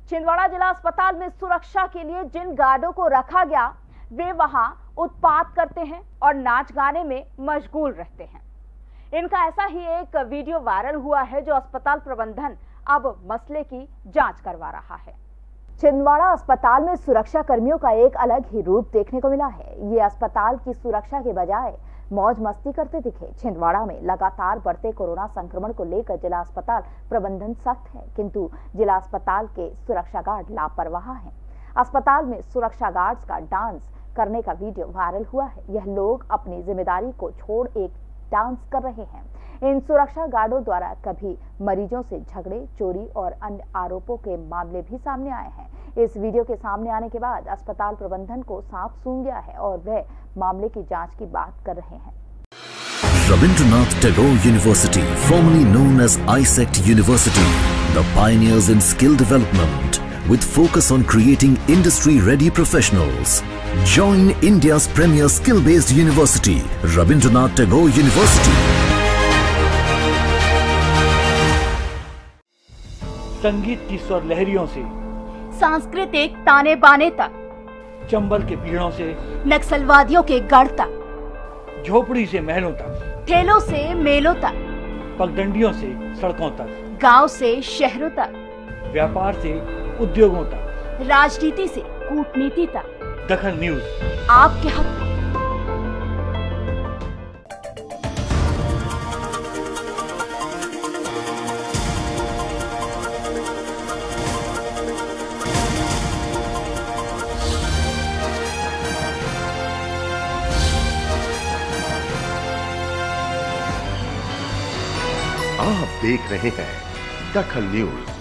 छिंदवाड़ा जिला अस्पताल में सुरक्षा के लिए जिन गार्डों को रखा गया वे वहां उत्पात करते हैं और नाच गाने में मशगूल रहते हैं। इनका ऐसा ही एक वीडियो वायरल हुआ है जो अस्पताल प्रबंधन अब मसले की जांच करवा रहा है। छिंदवाड़ा अस्पताल में सुरक्षा कर्मियों का एक अलग ही रूप देखने को मिला है। ये अस्पताल की सुरक्षा के बजाय मौज मस्ती करते दिखे। छिंदवाड़ा में लगातार बढ़ते कोरोना संक्रमण को लेकर जिला अस्पताल प्रबंधन सख्त है, किंतु जिला अस्पताल के सुरक्षा गार्ड लापरवाह हैं। अस्पताल में सुरक्षा गार्ड्स का डांस करने का वीडियो वायरल हुआ है। यह लोग अपनी जिम्मेदारी को छोड़ एक डांस कर रहे हैं। इन सुरक्षा गार्डों द्वारा कभी मरीजों से झगड़े, चोरी और अन्य आरोपों के मामले भी सामने आए हैं। इस वीडियो के सामने आने के बाद अस्पताल प्रबंधन को सांप सूंघ गया है और वह मामले की जांच की बात कर रहे हैं। Rabindranath Tagore University, formerly known as ISECT University, the pioneers in skill development with focus on creating industry-ready professionals. Join India's premier skill-based university, Rabindranath Tagore University. संगीत की स्वर लहरियों से सांस्कृतिक ताने बाने तक, चंबल के पीड़ों से नक्सलवादियों के गढ़ तक, झोपड़ी से महलों तक, ठेलों से मेलों तक, पगडंडियों से सड़कों तक, गांव से शहरों तक, व्यापार से उद्योगों तक, राजनीति से कूटनीति तक, दखन न्यूज आपके हक में। आप देख रहे हैं दखन न्यूज।